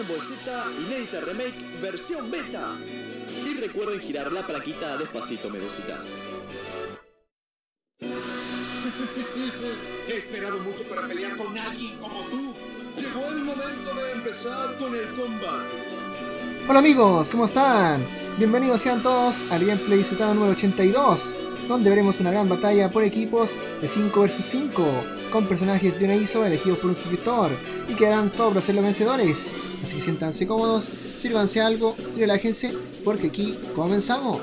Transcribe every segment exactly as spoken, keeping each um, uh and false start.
Ball Z Inédita Remake versión beta. Y recuerden girar la plaquita despacito, medositas. He esperado mucho para pelear con alguien como tú. Llegó el momento de empezar con el combate. Hola amigos, ¿cómo están? Bienvenidos sean todos al gameplay disfrutado número ochenta y dos, donde veremos una gran batalla por equipos de cinco versus cinco, con personajes de una I S O elegidos por un suscriptor, y quedarán todos para ser los vencedores. Así que siéntanse cómodos, sírvanse algo y relájense, porque aquí comenzamos.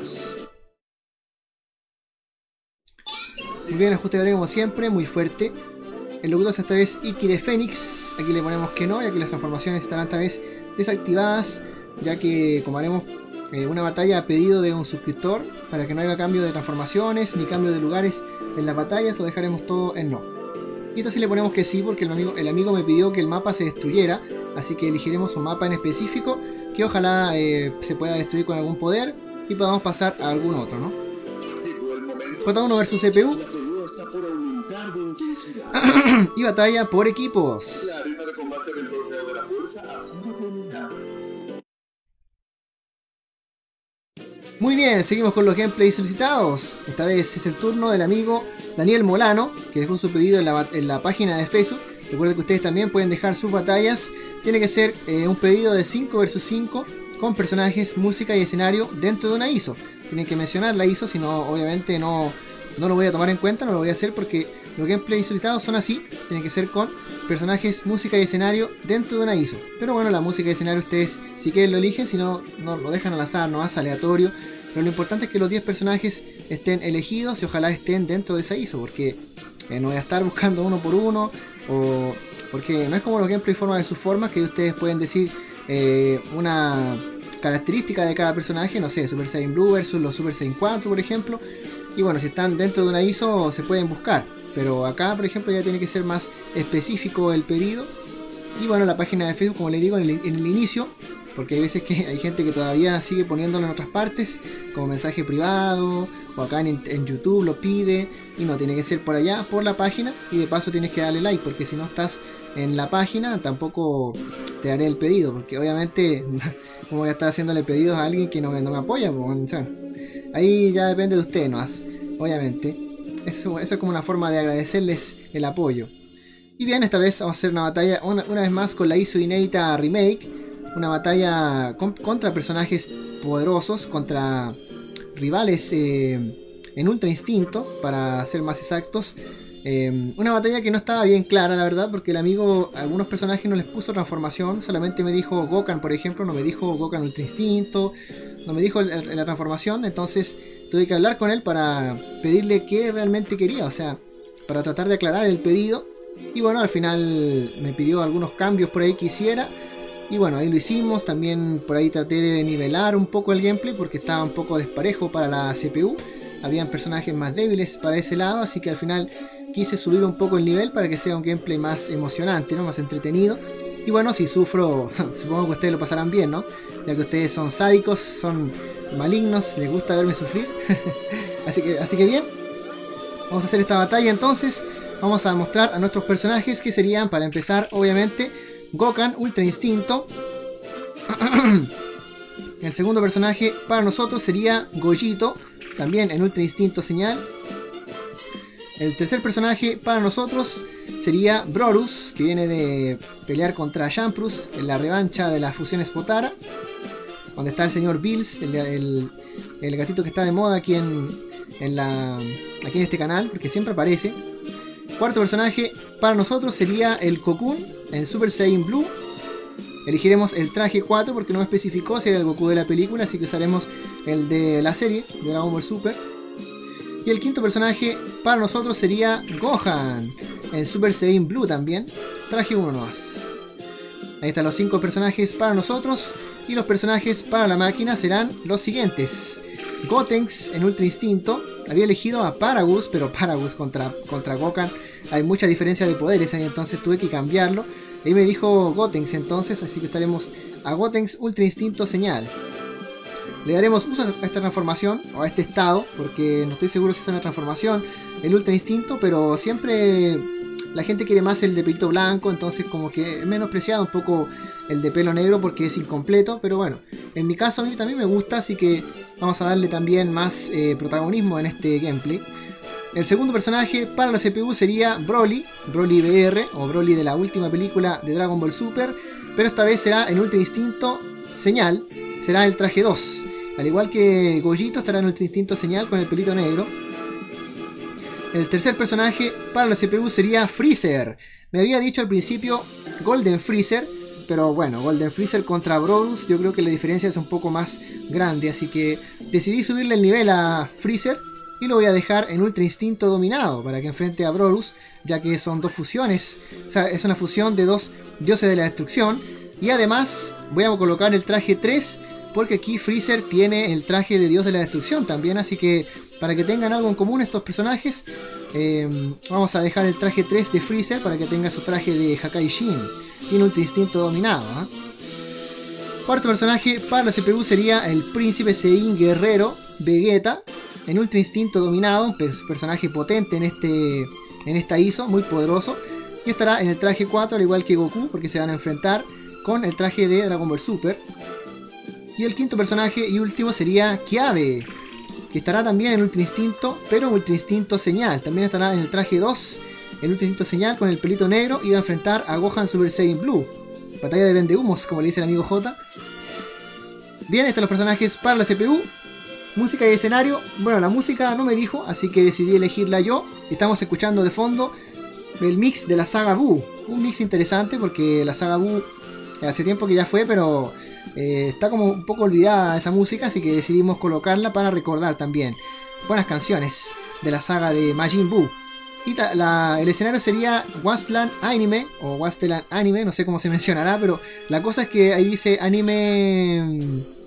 Muy bien, ajuste de área como siempre, muy fuerte. El locutor es esta vez Iki de Fénix. Aquí le ponemos que no, ya que las transformaciones estarán esta vez desactivadas, ya que como haremos eh, una batalla a pedido de un suscriptor, para que no haya cambio de transformaciones ni cambio de lugares en las batallas, lo dejaremos todo en no. Y esta sí le ponemos que sí, porque el amigo, el amigo me pidió que el mapa se destruyera, así que elegiremos un mapa en específico que ojalá eh, se pueda destruir con algún poder y podamos pasar a algún otro, ¿no? J uno versus C P U y batalla por equipos. La arena de combate del torneo de la fuerza ha sido dominada. Muy bien, seguimos con los gameplays solicitados. Esta vez es el turno del amigo Daniel Molano, que dejó su pedido en la, en la página de Facebook. Recuerden que ustedes también pueden dejar sus batallas. Tiene que ser eh, un pedido de cinco versus cinco con personajes, música y escenario dentro de una I S O. Tienen que mencionar la I S O, si no, obviamente no, no lo voy a tomar en cuenta, no lo voy a hacer porque los gameplays solicitados son así. Tienen que ser con personajes, música y escenario dentro de una I S O. Pero bueno, la música y escenario ustedes si quieren lo eligen, si no, no lo dejan al azar, no más aleatorio. Pero lo importante es que los diez personajes estén elegidos y ojalá estén dentro de esa I S O, porque eh, no voy a estar buscando uno por uno, o porque no es como los gameplays forma de sus formas, que ustedes pueden decir eh, una característica de cada personaje, no sé, Super Saiyan Blue versus los Super Saiyan cuatro, por ejemplo. Y bueno, si están dentro de una I S O se pueden buscar, pero acá, por ejemplo, ya tiene que ser más específico el pedido. Y bueno, la página de Facebook, como les digo en el, en el inicio, porque hay veces que hay gente que todavía sigue poniéndolo en otras partes, como mensaje privado, o acá en, en YouTube lo pide, y no, tiene que ser por allá, por la página, y de paso tienes que darle like, porque si no estás en la página, tampoco te haré el pedido, porque obviamente, como voy a estar haciéndole pedidos a alguien que no me, no me apoya, pues, o sea, ahí ya depende de usted, ¿no? Obviamente, eso, eso es como una forma de agradecerles el apoyo. Y bien, esta vez vamos a hacer una batalla, una, una vez más con la I S O Inédita Remake. Una batalla con, contra personajes poderosos, contra rivales eh, en Ultra Instinto, para ser más exactos. Eh, una batalla que no estaba bien clara, la verdad, porque el amigo a algunos personajes no les puso transformación. Solamente me dijo Gokan, por ejemplo, no me dijo Gokan Ultra Instinto, no me dijo el, el, la transformación. Entonces tuve que hablar con él para pedirle qué realmente quería, o sea, para tratar de aclarar el pedido. Y bueno, al final me pidió algunos cambios por ahí que hiciera. Y bueno, ahí lo hicimos. También por ahí traté de nivelar un poco el gameplay, porque estaba un poco desparejo para la C P U. Habían personajes más débiles para ese lado, así que al final quise subir un poco el nivel para que sea un gameplay más emocionante, ¿no? Más entretenido. Y bueno, si sufro, supongo que ustedes lo pasarán bien, ¿no? Ya que ustedes son sádicos, son malignos, les gusta verme sufrir. así que, así que bien, vamos a hacer esta batalla entonces. Vamos a mostrar a nuestros personajes, que serían, para empezar, obviamente, Gokan Ultra Instinto. El segundo personaje para nosotros sería Gogito, también en Ultra Instinto Señal. El tercer personaje para nosotros sería Brorus, que viene de pelear contra Shamprus en la revancha de las fusiones Potara, donde está el señor Bills, el, el, el gatito que está de moda aquí en, en, la, aquí en este canal, porque siempre aparece. Cuarto personaje para nosotros sería el Cocoon en Super Saiyan Blue. Elegiremos el traje cuatro porque no me especificó si era el Goku de la película, así que usaremos el de la serie de Dragon Ball Super. Y el quinto personaje para nosotros sería Gohan en Super Saiyan Blue también, traje uno nomás. Ahí están los cinco personajes para nosotros, y los personajes para la máquina serán los siguientes. Gotenks en Ultra Instinto. Había elegido a Paragus, pero Paragus contra, contra Gokan hay mucha diferencia de poderes ahí, entonces tuve que cambiarlo. Ahí me dijo Gotenks entonces, así que estaremos a Gotenks Ultra Instinto Señal. Le daremos uso a esta transformación, o a este estado, porque no estoy seguro si es una transformación, el Ultra Instinto, pero siempre la gente quiere más el de pelito blanco, entonces como que he menospreciado un poco el de pelo negro porque es incompleto, pero bueno, en mi caso a mí también me gusta, así que vamos a darle también más eh, protagonismo en este gameplay. El segundo personaje para la C P U sería Broly, Broly V R o Broly de la última película de Dragon Ball Super, pero esta vez será en Ultra Instinto Señal, será el traje dos. Al igual que Gogito estará en Ultra Instinto Señal con el pelito negro. El tercer personaje para la C P U sería Freezer. Me había dicho al principio Golden Freezer, pero bueno, Golden Freezer contra Brodus, yo creo que la diferencia es un poco más grande, así que decidí subirle el nivel a Freezer y lo voy a dejar en Ultra Instinto Dominado para que enfrente a Brodus, ya que son dos fusiones, o sea, es una fusión de dos dioses de la destrucción. Y además voy a colocar el traje tres, porque aquí Freezer tiene el traje de dios de la destrucción también, así que para que tengan algo en común estos personajes, eh, vamos a dejar el traje tres de Freezer para que tenga su traje de Hakai Shin y en Ultra Instinto Dominado, ¿eh? Cuarto personaje para la C P U sería el Príncipe Saiyan Guerrero Vegeta en Ultra Instinto Dominado, un personaje potente en, este, en esta I S O, muy poderoso, y estará en el traje cuatro al igual que Goku, porque se van a enfrentar con el traje de Dragon Ball Super. Y el quinto personaje y último sería Kiabe, que estará también en Ultra Instinto, pero Ultra Instinto Señal. También estará en el traje dos, en Ultra Instinto Señal con el pelito negro, y va a enfrentar a Gohan Super Saiyan Blue. Batalla de vendehumos, como le dice el amigo J. Bien, estos son los personajes para la C P U. Música y escenario. Bueno, la música no me dijo, así que decidí elegirla yo. Estamos escuchando de fondo el mix de la saga Buu. Un mix interesante porque la saga Buu hace tiempo que ya fue, pero eh, está como un poco olvidada esa música, así que decidimos colocarla para recordar también buenas canciones de la saga de Majin Buu. Y la, el escenario sería Wasteland Anime o Wasteland Anime, no sé cómo se mencionará, pero la cosa es que ahí dice anime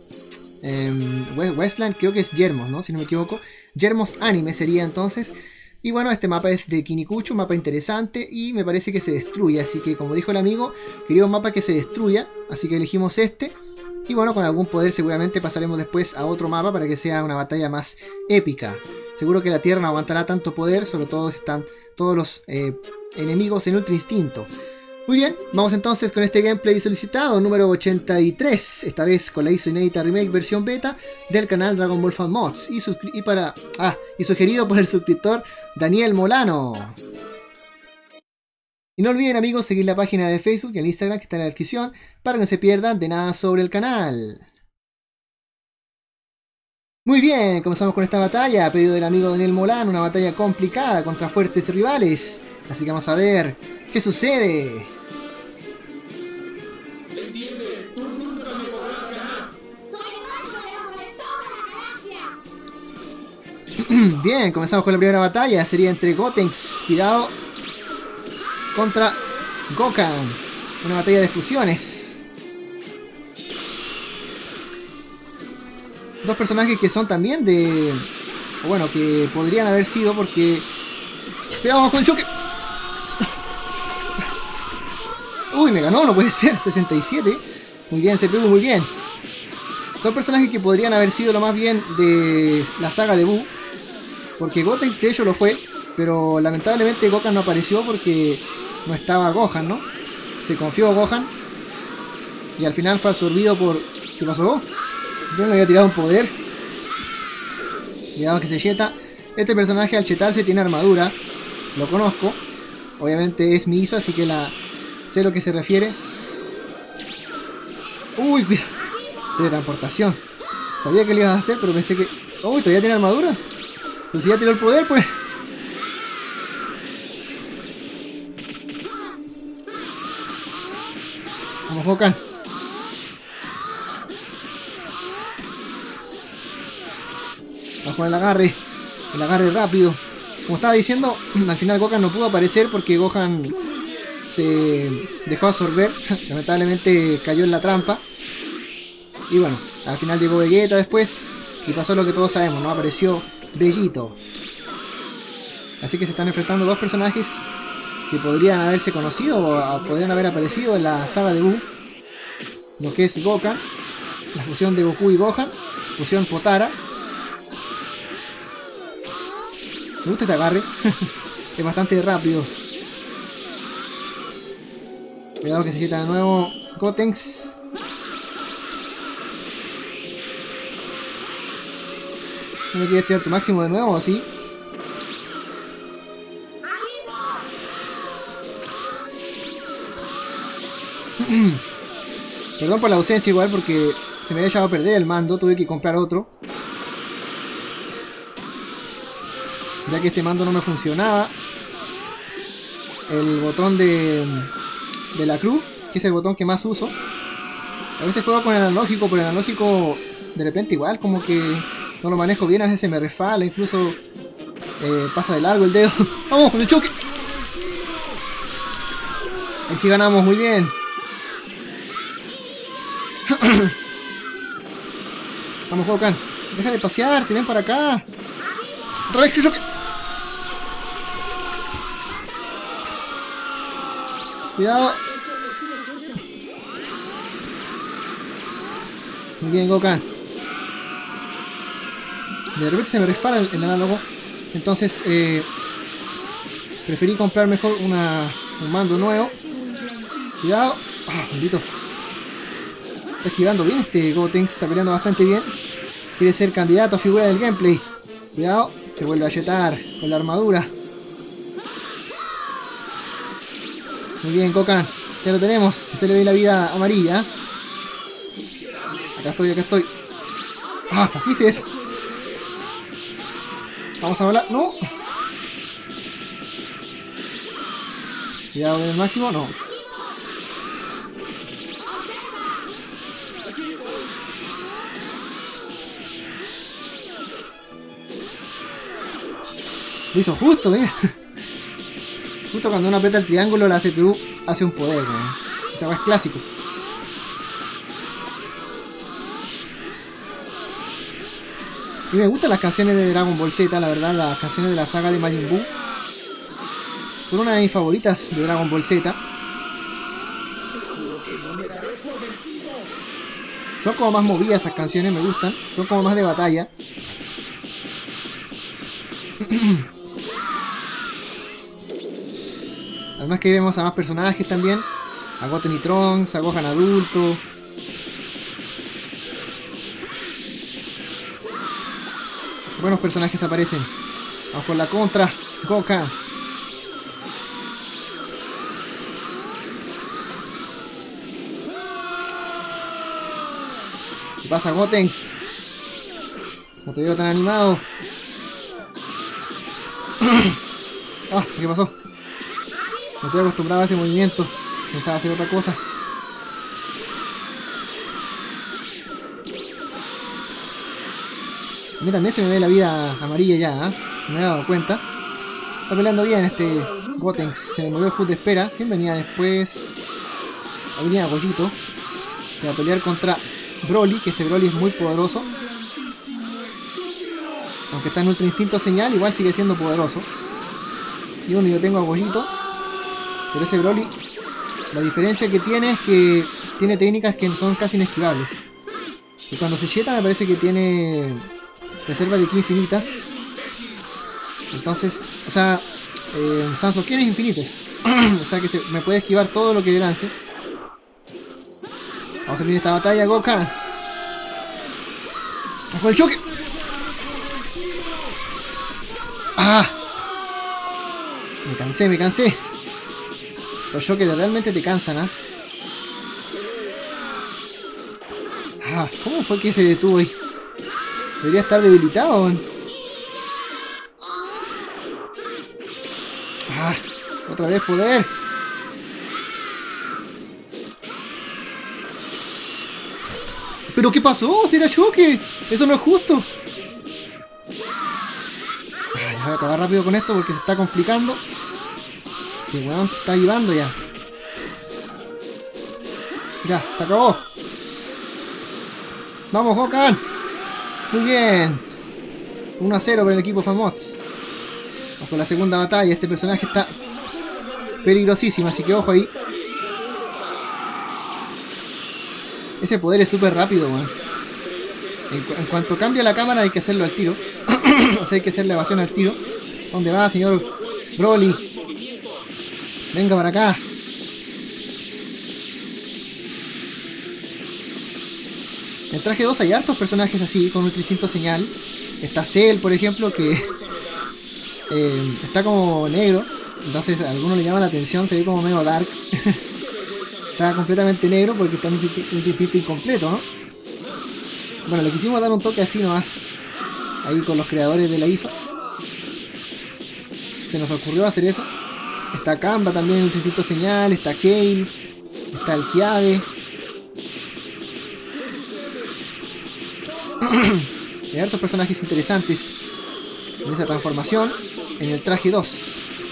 eh, Wasteland, creo que es Yermos, ¿no? Si no me equivoco, Yermos Anime sería entonces. Y bueno, este mapa es de Kinikucho, un mapa interesante y me parece que se destruye, así que como dijo el amigo, quería un mapa que se destruya, así que elegimos este. Y bueno, con algún poder seguramente pasaremos después a otro mapa para que sea una batalla más épica. Seguro que la Tierra no aguantará tanto poder, sobre todo si están todos los eh, enemigos en Ultra Instinto. Muy bien, vamos entonces con este gameplay solicitado número ochenta y tres, esta vez con la I S O inédita remake versión beta del canal Dragon Ball Fan Mods y, y, para, ah, y sugerido por el suscriptor Daniel Molano. Y no olviden, amigos, seguir la página de Facebook y el Instagram que está en la descripción para que no se pierdan de nada sobre el canal. Muy bien, comenzamos con esta batalla a pedido del amigo Daniel Molano, una batalla complicada contra fuertes rivales. Así que vamos a ver qué sucede. Entiende, tú nunca me podrás ganar. Bien, comenzamos con la primera batalla. Sería entre Gotenks, cuidado, contra Gokan. Una batalla de fusiones. Dos personajes que son también de... Bueno, que podrían haber sido porque... Cuidado con el choque. Uy, me ganó, no puede ser. sesenta y siete. Muy bien, C P U, muy bien. Dos personajes que podrían haber sido lo más bien de la saga de Buu. Porque Gotenks de hecho lo fue. Pero lamentablemente Gokan no apareció porque no estaba Gohan, ¿no? Se confió Gohan. Y al final fue absorbido por... ¿Qué pasó? Yo le había tirado un poder. Cuidado que se cheta. Este personaje al chetarse tiene armadura. Lo conozco. Obviamente es mi I S O, así que la sé lo que se refiere. Uy, cuidado. Teletransportación. Sabía que lo ibas a hacer, pero pensé que... Uy, todavía tiene armadura. Pero si ya tiró el poder, pues... Vamos, Gokan. Bajo el agarre. El agarre rápido. Como estaba diciendo, al final Gokan no pudo aparecer porque Gohan se dejó absorber. Lamentablemente cayó en la trampa. Y bueno, al final llegó Vegeta después. Y pasó lo que todos sabemos, ¿no? Apareció Bellito. Así que se están enfrentando dos personajes que podrían haberse conocido o podrían haber aparecido en la saga de Buu. Lo que es Gokan. La fusión de Goku y Gohan. Fusión Potara. Me gusta este agarre. Es bastante rápido. Cuidado que se quita de nuevo. Gotenks. ¿No me quieres tirar tu máximo de nuevo o así? Perdón por la ausencia igual porque se me había echado a perder el mando, tuve que comprar otro. Ya que este mando no me funcionaba. El botón de, de la cruz, que es el botón que más uso. A veces juego con el analógico, pero el analógico de repente igual como que no lo manejo bien, a veces se me resfala, incluso eh, pasa de largo el dedo. ¡Vamos con el choque! Ahí sí ganamos, muy bien. Vamos, Gokan. Deja de pasearte, ven para acá. Otra vez que choque. Cuidado. Muy bien, Gokan. De repente se me resfala el, el análogo. Entonces eh, preferí comprar mejor una, un mando nuevo. Cuidado. Ah, maldito. Está esquivando bien este Gotenks, está peleando bastante bien. Quiere ser candidato a figura del gameplay. Cuidado, se vuelve a yetar con la armadura. Muy bien, Gokan, ya lo tenemos. Se le ve la vida amarilla. Acá estoy, acá estoy. Ah, ¿qué hice eso? Vamos a volar. No. Cuidado con el máximo, no. Lo hizo justo, mira. Justo cuando uno aprieta el triángulo, la C P U hace un poder, ¿no? O sea, es clásico. Y me gustan las canciones de Dragon Ball Z, la verdad, las canciones de la saga de Majin Buu. Son una de mis favoritas de Dragon Ball Z. Son como más movidas esas canciones, me gustan. Son como más de batalla. Además que vemos a más personajes también. A Goten y Trunks, a Gohan adulto. Buenos personajes aparecen. Vamos con la contra. Gohan. ¿Qué pasa, Gotenks? No te veo tan animado. Ah, ¿qué pasó? No estoy acostumbrado a ese movimiento. Pensaba hacer otra cosa. A mí también se me ve la vida amarilla ya, ¿eh? Me he dado cuenta. Está peleando bien este Gotenks. Se me movió el H U D de espera. ¿Quién venía después? Ahí venía Gollito. Que va a pelear contra Broly, que ese Broly es muy poderoso. Aunque está en Ultra Instinto Señal, igual sigue siendo poderoso. Y bueno, yo tengo a Gollito. Pero ese Broly, la diferencia que tiene es que tiene técnicas que son casi inesquivables. Y cuando se yeta me parece que tiene reservas de ki infinitas. Entonces, o sea, eh, Sansoken es infinitas. O sea que se, me puede esquivar todo lo que le lance. Vamos a terminar esta batalla, Gohan. ¡Vamos con el choque! ¡Ah! Me cansé, me cansé. Los choques realmente te cansan, ¿ah? ¿eh? Ah, ¿cómo fue que se detuvo ahí? Debería estar debilitado, ¿no? Ah, otra vez poder. ¿Pero qué pasó? ¿Será choque? Eso no es justo. Ah, ya voy a acabar rápido con esto porque se está complicando. Este weón te está llevando ya. Ya, se acabó. Vamos, Gohan. Muy bien. uno a cero para el equipo Famots. Vamos con la segunda batalla. Este personaje está peligrosísimo, así que ojo ahí. Ese poder es súper rápido, weón. En, cu en cuanto cambia la cámara hay que hacerlo al tiro. O sea, hay que hacer la evasión al tiro. ¿Dónde va, señor Broly? Venga para acá. En traje dos hay hartos personajes así, con Ultra Instinto Señal. Está Cell, por ejemplo, que eh, está como negro. Entonces a algunos le llama la atención, se ve como medio dark. Está completamente negro porque está en un instinto incompleto, ¿no? Bueno, le quisimos dar un toque así nomás. Ahí con los creadores de la I S O. Se nos ocurrió hacer eso. Está Kamba también en un instinto señal. Está Kale. Está el Kiabe. Hay hartos personajes interesantes en esa transformación. En el traje dos.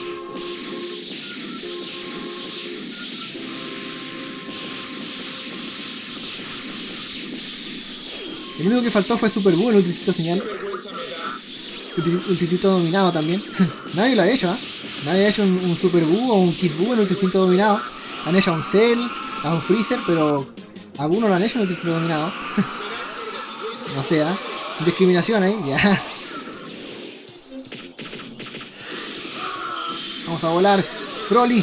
El único que faltó fue Super Buu en el ultitito señal. Ultitito dominado también. Nadie lo ha hecho, ¿eh? Nadie ha hecho un, un Super Buu o un Kid Buu en el ultitito dominado. Han hecho a un Cell, a un Freezer, pero a Buu no lo han hecho en el ultitito dominado. No sé, ¿eh? Discriminación ahí, ya. Vamos a volar. Broly.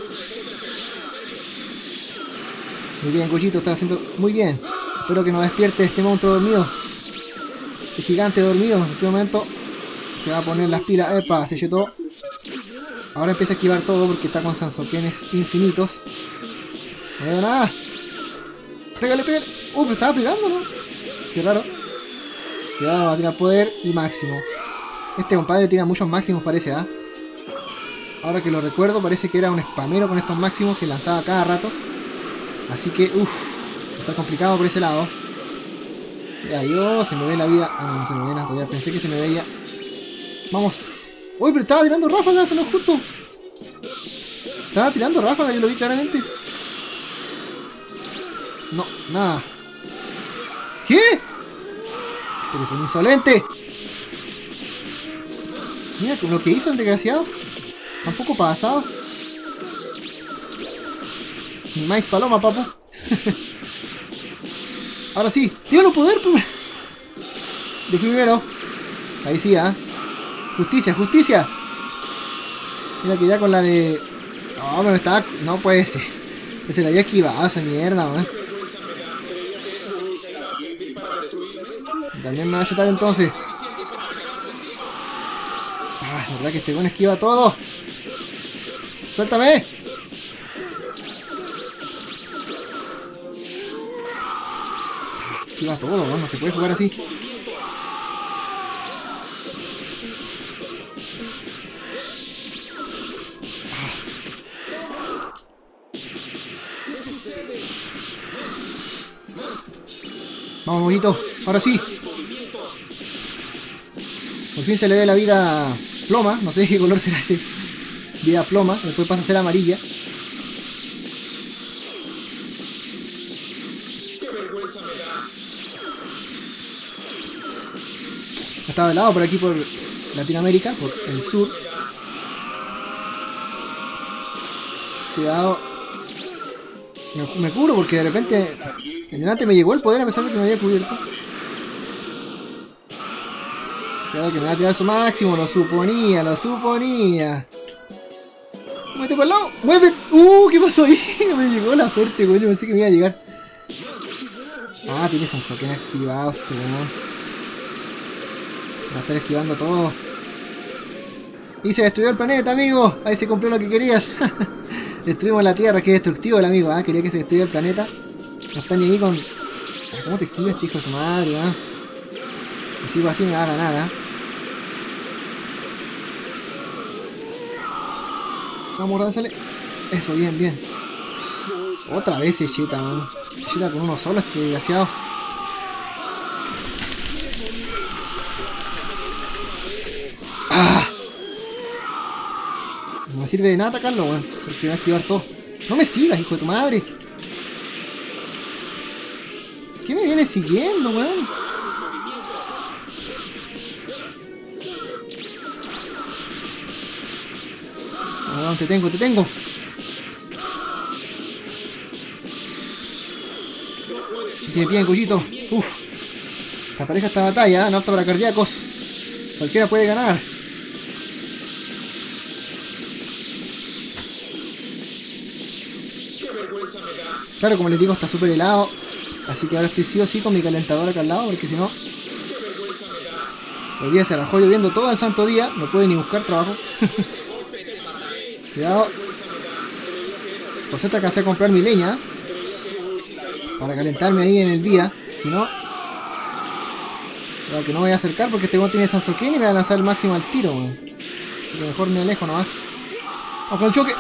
Muy bien, Gogito está haciendo muy bien. Espero que no despierte este monstruo dormido. Este gigante dormido. En este momento se va a poner las pilas. Epa, se chetó. Ahora empieza a esquivar todo porque está con Sansokenes infinitos. No veo nada. Pégale, pégale. Uh, pero estaba pegando, ¿no? Qué raro. Cuidado, va a tirar poder y máximo. Este compadre tira muchos máximos, parece, ¿ah? ¿eh? Ahora que lo recuerdo, parece que era un spamero con estos máximos que lanzaba cada rato. Así que, uff. Está complicado por ese lado. Ya, yo se me ve la vida. Ah, no, no se me ve nada todavía. Pensé que se me veía. Vamos. Uy, pero estaba tirando ráfagas, eso no es justo. Estaba tirando ráfagas, yo lo vi claramente. No, nada. ¿Qué? Eres un insolente. Mira lo que hizo el desgraciado. Tampoco pasado. Ni más paloma, papu. Ahora sí, tíralo poder, pues. De primero. Ahí sí, ¿ah? ¿eh? Justicia, justicia. Mira que ya con la de... No, pero estaba... No puede ser. Se la había esquivado esa mierda, man. También me va a chutar entonces. Ah, la verdad que este buen esquiva todo. ¡Suéltame! Esquiva todo, ¿no? No se puede jugar así. Vamos, bonito. Ahora sí. Por fin se le ve la vida ploma. No sé de qué color será ese. Vida ploma. Después pasa a ser amarilla. Estaba helado por aquí, por Latinoamérica, por el sur. Cuidado. Me, me curo porque de repente en delante me llegó el poder a pesar de que me había cubierto. Cuidado que me va a tirar su máximo. Lo suponía, lo suponía. Muévete por el lado. Mueve. Uh, ¿qué pasó ahí? Me llegó la suerte, güey. Yo pensé que me iba a llegar. Ah, tiene Sansoken activado este weón. Va a estar esquivando todo. Y se destruyó el planeta, amigo. Ahí se cumplió lo que querías. Destruimos la Tierra, que destructivo el amigo, ¿eh? Quería que se destruyera el planeta. No está ni ahí con... ¿Cómo te esquiva este hijo de su madre, ¿eh? Si sigo así me va a ganar, ¿eh? Vamos, lánzale. Eso, bien, bien. Otra vez se cheta, man. Se cheta con uno solo este desgraciado. ¡Ah! No me sirve de nada atacarlo, weón. Porque me va a activar todo. No me sigas, hijo de tu madre. ¿Qué me viene siguiendo, weón? No, te tengo, te tengo. Bien, bien, Gogito. Uf. Esta pareja, esta batalla, no apta para cardíacos. Cualquiera puede ganar. Claro, como les digo, está súper helado. Así que ahora estoy sí o sí con mi calentador acá al lado, porque si no... Hoy día se rajó lloviendo todo el santo día, no puede ni buscar trabajo. Cuidado. Por cierto, alcancé a comprar mi leña para calentarme ahí en el día. Si no, claro que no me voy a acercar porque este weón tiene Sansoken y me va a lanzar el máximo al tiro, weón. Así que mejor me alejo nomás. Vamos con el choque.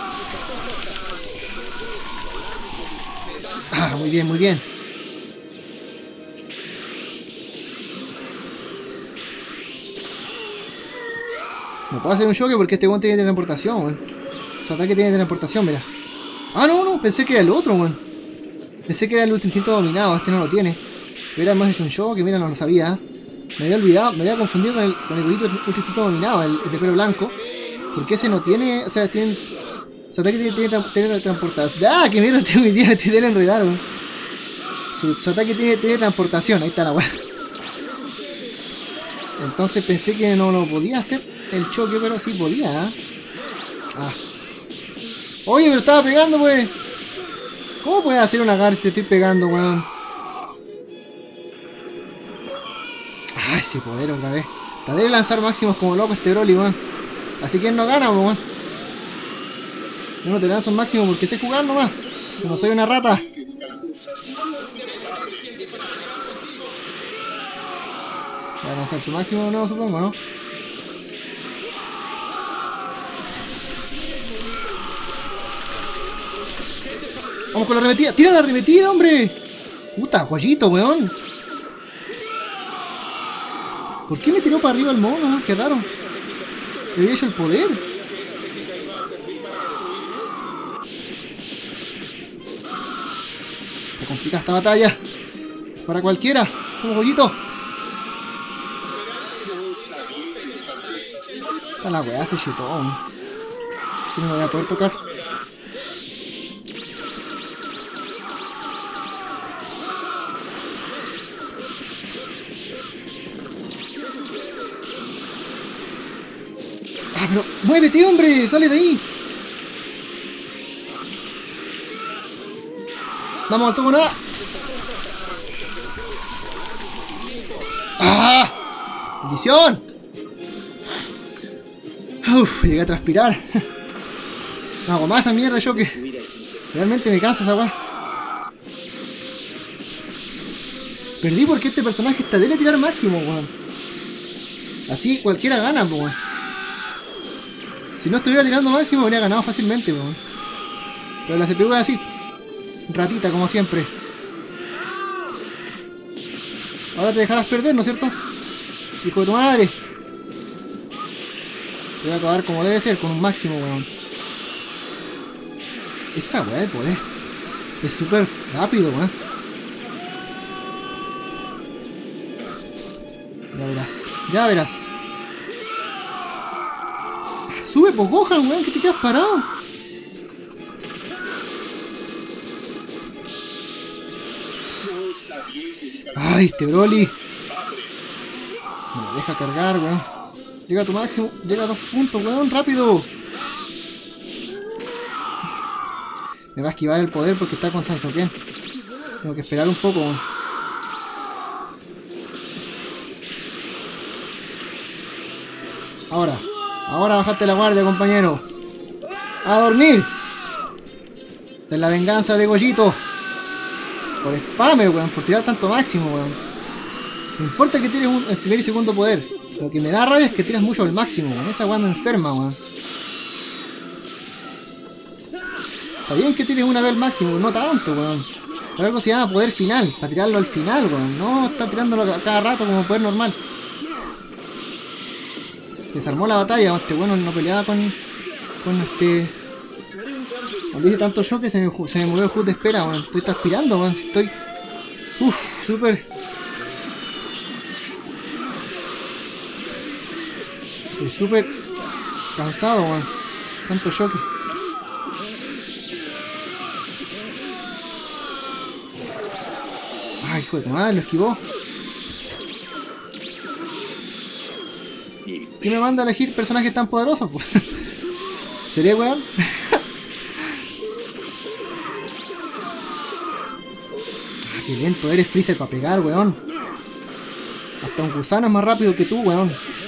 Ah, muy bien, muy bien. No puedo hacer un choque porque este weón tiene teletransportación, weón. Su ataque tiene teletransportación, mira. Ah, no, no, pensé que era el otro, weón. Pensé que era el último instinto dominado, este no lo tiene. Hubiera más hecho un choque, mira, no lo sabía. Me había olvidado, me había confundido con el, con el último instinto dominado, el, el de pelo blanco. Porque ese no tiene, o sea, tiene... Su ataque tiene, tiene, tiene teletransportación. ¡Ah, qué mierda tengo hoy día! Estoy de enredar, weón. Su, su ataque tiene teletransportación, ahí está la weá. Entonces pensé que no lo podía hacer el choque, pero sí podía, ¿eh? Ah. Oye, pero estaba pegando, pues. ¿Cómo puedes hacer una agarre si te estoy pegando, weón? Ay, ese poder otra vez. Traté de lanzar máximos como loco este Broly, weón. Así que él no gana, weón. Yo no te lanzo un máximo porque sé jugar nomás. Yo no soy una rata. Voy a lanzar su máximo de nuevo, supongo, ¿no? Vamos con la arremetida. ¡Tira la arremetida, hombre! Puta, joyito, weón. ¿Por qué me tiró para arriba el mono? Qué raro. Le había hecho el poder. Te complica esta batalla. Para cualquiera. Como joyito. Está la weá, se chetón. Si no me voy a poder tocar. Ah, pero muévete, hombre, sale de ahí. Vamos al tomo nada. ¡Ah! ¡Bendición! Uf, llegué a transpirar. No hago más esa mierda yo que realmente me cansa esa weá. Perdí porque este personaje está de tirar máximo, weón. Así cualquiera gana, weón. Si no estuviera tirando máximo, habría ganado fácilmente, weón. Pero la C P U es así. Ratita, como siempre. Ahora te dejarás perder, ¿no es cierto? Hijo de tu madre. Te voy a acabar como debe ser, con un máximo, weón. Esa weá de poder es súper rápido, weón. Ya verás, ya verás. Sube, pues Gohan, weón, que te quedas parado. Ay, este Broly. No me deja cargar, weón. Llega a tu máximo, llega a dos puntos, weón, rápido. Me va a esquivar el poder porque está con Sansoken. Tengo que esperar un poco, weón. Ahora, ahora bajaste la guardia, compañero. A dormir. De la venganza de Goyito. Por spammer, weón, por tirar tanto máximo, weón. No importa que tires un, el primer y segundo poder. Lo que me da rabia es que tiras mucho al máximo, weón. Esa weón me enferma, weón. Está bien que tires una vez al máximo, no tanto, weón. Por algo se llama poder final, para tirarlo al final, weón. No estar tirándolo a cada rato como poder normal. Desarmó la batalla, este bueno no peleaba con, con este... Cuando hice tanto choque se me, se me movió el H U D de espera, weón. Estoy transpirando, weón. Estoy... Uff, súper... Estoy súper cansado, weón. Tanto choque. Ay, hijo de tu madre, lo esquivó. ¿Qué me manda a elegir personajes tan poderosos? ¿Sería, weón? Qué lento eres, Freezer, para pegar, weón. Hasta un gusano es más rápido que tú, weón.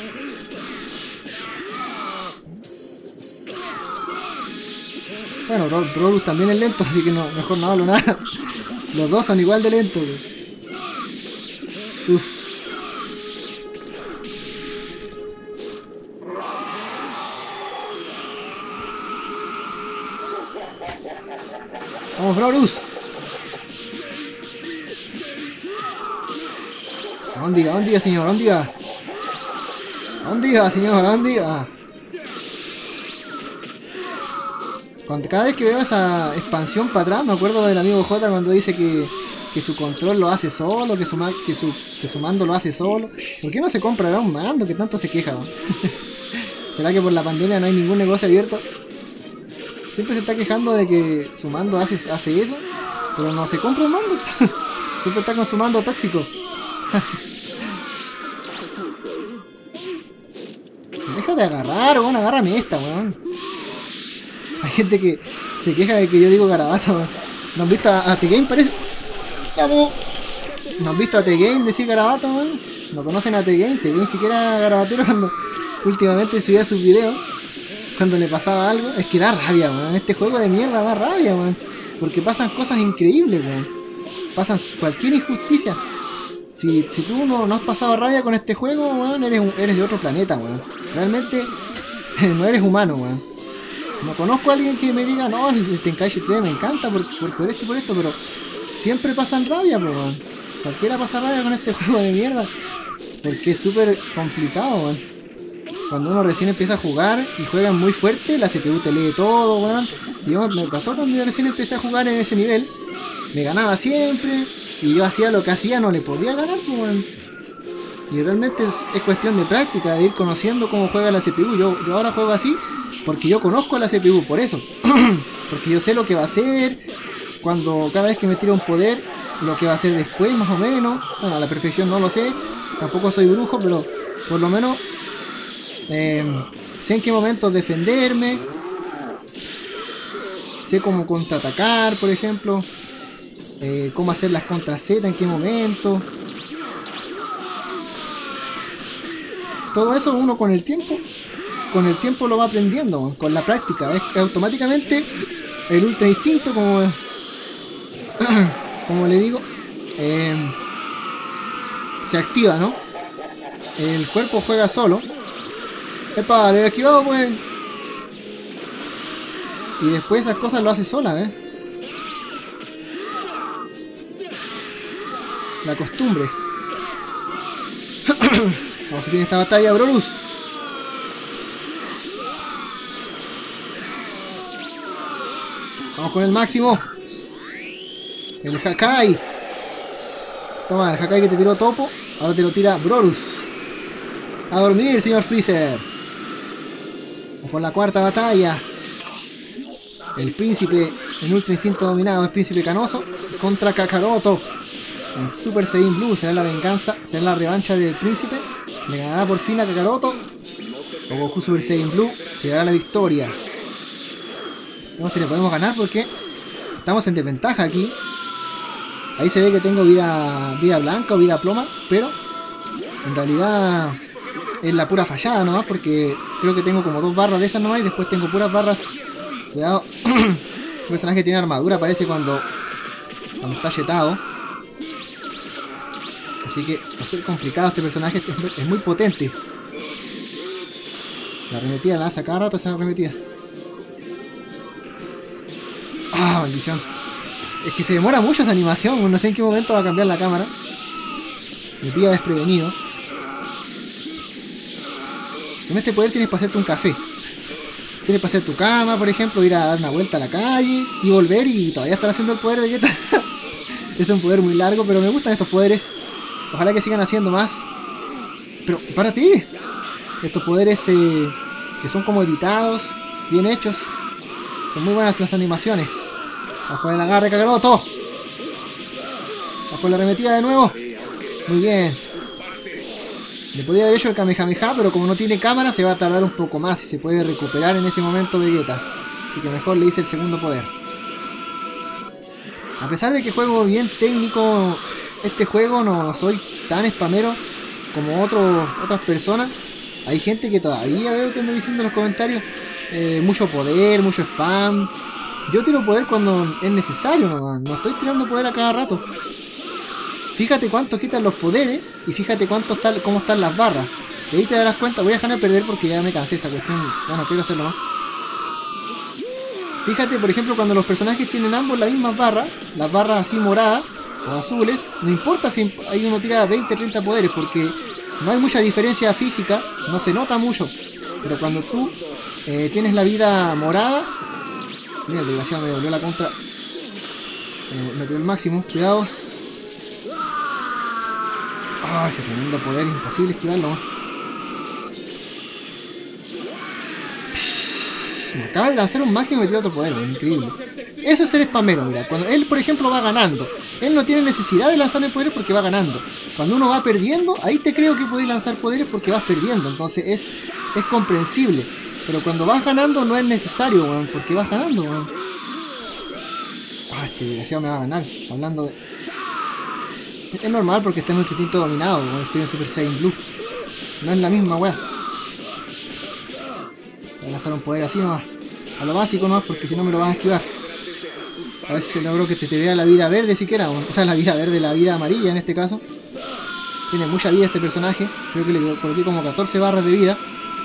Bueno, Brodus también es lento, así que no, mejor no hablo nada. Los dos son igual de lentos, weón. Uff. Vamos, Brodus. ¿Dónde iba? ¿Dónde iba, señor? ¿Dónde iba? ¿Dónde iba, señor? ¿Dónde iba? Cuando, cada vez que veo esa expansión para atrás, me acuerdo del amigo J cuando dice que, que su control lo hace solo, que su, que, su, que su mando lo hace solo. ¿Por qué no se comprará un mando? Que tanto se queja, ¿no? ¿Será que por la pandemia no hay ningún negocio abierto? Siempre se está quejando de que su mando hace, hace eso, pero no se compra un mando. Siempre está con su mando tóxico. Deja de agarrar, weón, agárrame esta, weón. Hay gente que se queja de que yo digo garabato, weón. ¿No han visto a, a T-Game, parece? ¡Vamos! ¿No han visto a T-Game decir garabato, weón? ¿No conocen a T-Game? T-Game siquiera garabatero cuando últimamente subía sus videos. Cuando le pasaba algo, es que da rabia, weón. Este juego de mierda da rabia, weón. Porque pasan cosas increíbles, weón. Pasan cualquier injusticia. Si, si tú no, no has pasado rabia con este juego, weón, eres, eres de otro planeta, weón. Realmente no eres humano, weón. No conozco a alguien que me diga, no, el Tenkaichi tres me encanta por, por, por esto y por esto, pero siempre pasan rabia, weón. Cualquiera pasa rabia con este juego de mierda. Porque es súper complicado, weón. Cuando uno recién empieza a jugar y juegan muy fuerte, la C P U te lee todo, weón. Y yo, me pasó cuando yo recién empecé a jugar en ese nivel. Me ganaba siempre. Y yo hacía lo que hacía, no le podía ganar, weón. Y realmente es, es cuestión de práctica, de ir conociendo cómo juega la C P U. Yo, yo ahora juego así porque yo conozco la C P U, por eso. Porque yo sé lo que va a hacer. Cuando cada vez que me tira un poder, lo que va a hacer después, más o menos. Bueno, a la perfección no lo sé. Tampoco soy brujo, pero por lo menos... Eh, sé en qué momentos defenderme, sé cómo contraatacar, por ejemplo, eh, cómo hacer las contra Z, en qué momento. Todo eso uno con el tiempo, con el tiempo lo va aprendiendo, con la práctica. Es automáticamente el ultra instinto, como, como le digo, eh, se activa, ¿no? El cuerpo juega solo. ¡Epa! Le he esquivado, pues. Y después esas cosas lo hace sola, ¿eh? La costumbre. Vamos a seguir esta batalla, Brodus. Vamos con el máximo. El Hakai. Toma, el Hakai que te tiró Topo. Ahora te lo tira Brodus. A dormir, señor Freezer. Con la cuarta batalla, el príncipe en ultra instinto dominado, el príncipe canoso contra Kakaroto en Super Saiyan Blue. Será la venganza, será la revancha del príncipe. Le ganará por fin a Kakaroto o Goku Super Saiyan Blue. Se dará la victoria. No sé si le podemos ganar porque estamos en desventaja aquí. Ahí se ve que tengo vida, vida blanca o vida ploma, pero en realidad es la pura fallada nomás, porque creo que tengo como dos barras de esas nomás y después tengo puras barras. Cuidado. El personaje tiene armadura, parece, cuando cuando está jetado. Así que va a ser complicado este personaje, es, es muy potente. La arremetida la hace cada rato, esa arremetida. Ah, maldición. Es que se demora mucho esa animación, no sé en qué momento va a cambiar la cámara. Me pilla desprevenido. Con este poder tienes para hacerte un café. Tienes para hacer tu cama, por ejemplo, ir a dar una vuelta a la calle y volver y todavía estar haciendo el poder de Vegeta. Es un poder muy largo, pero me gustan estos poderes. Ojalá que sigan haciendo más. Pero, párate. Estos poderes eh, que son como editados, bien hechos. Son muy buenas las animaciones. Bajo el agarre, Kakaroto. Bajo la arremetida de nuevo. Muy bien. Le podría haber hecho el Kamehameha, pero como no tiene cámara se va a tardar un poco más y se puede recuperar en ese momento Vegeta. Así que mejor le hice el segundo poder. A pesar de que juego bien técnico este juego, no soy tan spamero como otros otras personas. Hay gente que todavía veo que anda diciendo en los comentarios eh, mucho poder, mucho spam. Yo tiro poder cuando es necesario, no, no estoy tirando poder a cada rato. Fíjate cuánto quitan los poderes y fíjate cuánto está, cómo están las barras. Y ahí te darás cuenta. Voy a dejar de perder porque ya me cansé esa cuestión. Ya no quiero hacerlo más. Fíjate, por ejemplo, cuando los personajes tienen ambos las mismas barras, las barras así moradas o azules, no importa si hay uno tira veinte, treinta poderes, porque no hay mucha diferencia física, no se nota mucho. Pero cuando tú eh, tienes la vida morada, mira, el desgraciado me devolvió la contra. Eh, metió el máximo, cuidado. Ah, ese tremendo poder, imposible esquivarlo. Me acaba de lanzar un máximo y me tiró otro poder, increíble. Eso es ser spamero, mira. Cuando él, por ejemplo, va ganando, él no tiene necesidad de lanzar el poder porque va ganando. Cuando uno va perdiendo, ahí te creo que podéis lanzar poderes porque vas perdiendo. Entonces es, es comprensible. Pero cuando vas ganando no es necesario, weón, porque vas ganando, weón. Ah, este desgraciado me va a ganar. Hablando de... Es normal porque está en un instinto dominado, weón. Estoy en Super Saiyan Blue. No es la misma, weón. Voy a lanzar un poder así nomás. A lo básico nomás, porque si no me lo vas a esquivar. A ver si logro que te, te vea la vida verde siquiera. O sea, la vida verde, la vida amarilla en este caso. Tiene mucha vida este personaje. Creo que le coloqué como catorce barras de vida.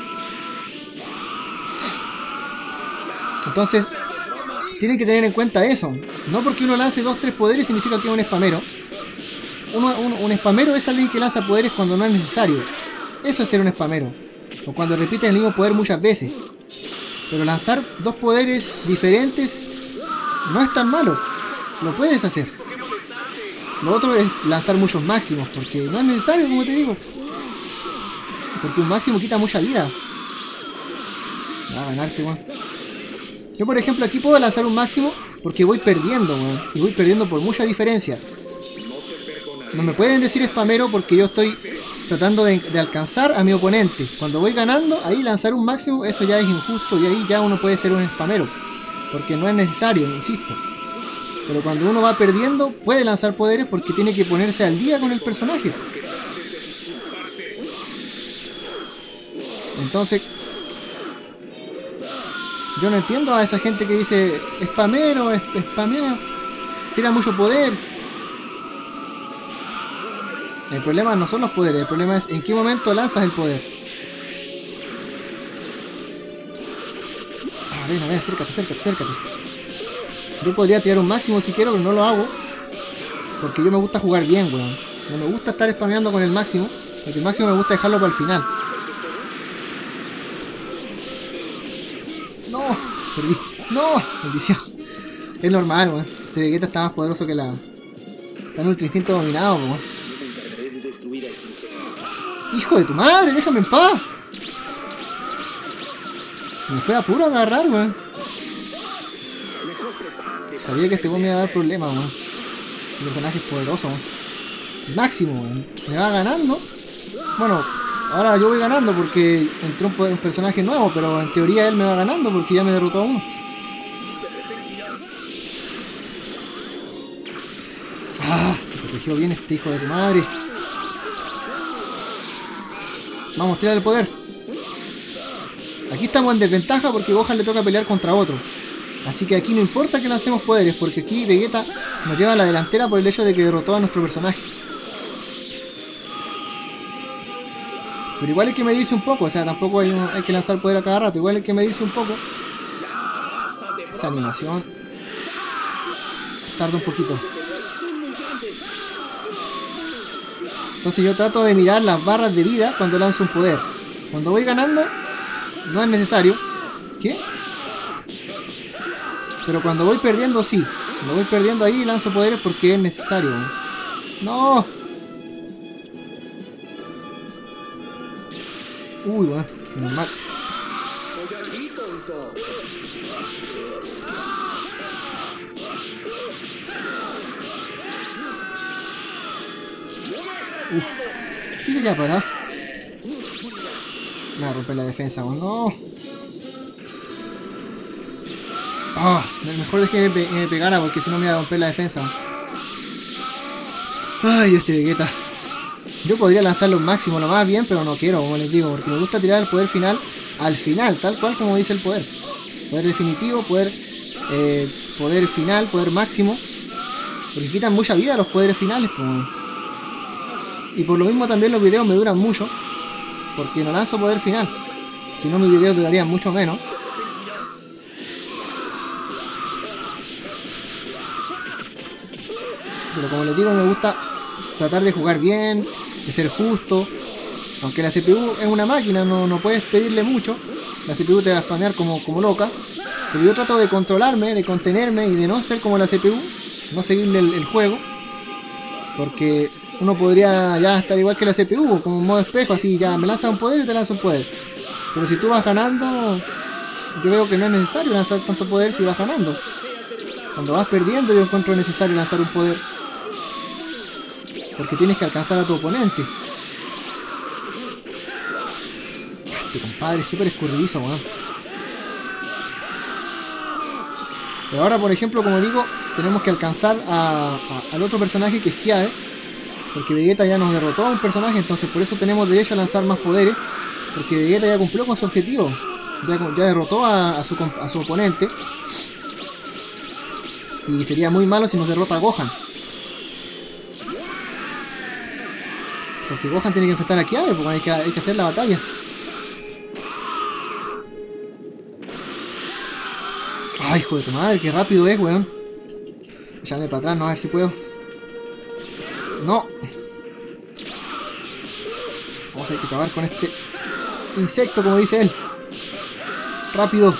Entonces, tienen que tener en cuenta eso. No porque uno lance dos tres poderes significa que es un spamero. Uno, un, un spamero es alguien que lanza poderes cuando no es necesario. Eso es ser un spamero. O cuando repites el mismo poder muchas veces. Pero lanzar dos poderes diferentes no es tan malo. Lo puedes hacer. Lo otro es lanzar muchos máximos, porque no es necesario, como te digo. Porque un máximo quita mucha vida. Va a ganarte, weón. Yo, por ejemplo, aquí puedo lanzar un máximo porque voy perdiendo, weón. Y voy perdiendo por mucha diferencia. No me pueden decir spamero porque yo estoy tratando de, de alcanzar a mi oponente. Cuando voy ganando, ahí lanzar un máximo, eso ya es injusto y ahí ya uno puede ser un spamero. Porque no es necesario, insisto. Pero cuando uno va perdiendo, puede lanzar poderes porque tiene que ponerse al día con el personaje. Entonces, yo no entiendo a esa gente que dice spamero, spamero, tira mucho poder. El problema no son los poderes, el problema es en qué momento lanzas el poder. A ver, a ver, acércate, acércate, acércate. Yo podría tirar un máximo si quiero, pero no lo hago. Porque yo me gusta jugar bien, weón. No me gusta estar spameando con el máximo. Porque el máximo me gusta dejarlo para el final. No, perdí. No, maldición. Es normal, weón. Este Vegeta está más poderoso que la... Está en ultra instinto dominado, weón. ¡Hijo de tu madre! ¡Déjame en paz! Me fue a puro agarrar, weón. Sabía que este weón me iba a dar problemas, weón. El personaje es poderoso, weón. Máximo, weón. Me va ganando. Bueno, ahora yo voy ganando porque entró un, un personaje nuevo, pero en teoría él me va ganando porque ya me derrotó a uno. ¡Ah! Me protegió bien este hijo de su madre. Vamos, tirar el poder. Aquí estamos en desventaja porque Gohan le toca pelear contra otro. Así que aquí no importa que lancemos poderes, porque aquí Vegeta nos lleva a la delantera por el hecho de que derrotó a nuestro personaje. Pero igual hay que medirse un poco, o sea, tampoco hay, un, hay que lanzar poder a cada rato. Igual hay que medirse un poco. Esa animación tarda un poquito. Entonces yo trato de mirar las barras de vida cuando lanzo un poder. Cuando voy ganando, no es necesario. ¿Qué? Pero cuando voy perdiendo, sí. Cuando voy perdiendo ahí, lanzo poderes porque es necesario. ¡No! Uy, bueno, normal. Uf, ¿qué se queda parado? Me va a romper la defensa, no. Oh, mejor dejé que me, me pegara porque si no me iba a romper la defensa. Ay, este Vegeta. Yo podría lanzarlo máximo, lo más bien, pero no quiero, como les digo, porque me gusta tirar el poder final al final, tal cual como dice el poder. Poder definitivo, poder, eh, poder final, poder máximo. Porque quitan mucha vida a los poderes finales. Pues. Y por lo mismo también los videos me duran mucho, porque no lanzo poder final. Si no, mis videos durarían mucho menos. Pero como les digo, me gusta tratar de jugar bien, de ser justo. Aunque la C P U es una máquina, no, no puedes pedirle mucho. La C P U te va a spamear como, como loca. Pero yo trato de controlarme, de contenerme y de no ser como la C P U. No seguirle el, el juego. Porque uno podría ya estar igual que la C P U, como en modo espejo, así ya me lanza un poder y te lanza un poder. Pero si tú vas ganando, yo veo que no es necesario lanzar tanto poder si vas ganando. Cuando vas perdiendo yo encuentro necesario lanzar un poder. Porque tienes que alcanzar a tu oponente. Este compadre es súper escurridizo, weón. Pero ahora, por ejemplo, como digo, tenemos que alcanzar a, a, al otro personaje que es Kiawe. Porque Vegeta ya nos derrotó a un personaje, entonces por eso tenemos derecho a lanzar más poderes. Porque Vegeta ya cumplió con su objetivo. Ya, ya derrotó a, a, su, a su oponente. Y sería muy malo si nos derrota a Gohan. Porque Gohan tiene que enfrentar a Kiawe, porque hay que, hay que hacer la batalla. Ay, hijo de tu madre, qué rápido es, weón. Echarle para atrás, no, a ver si puedo. No. Vamos a acabar con este insecto, como dice él. Rápido.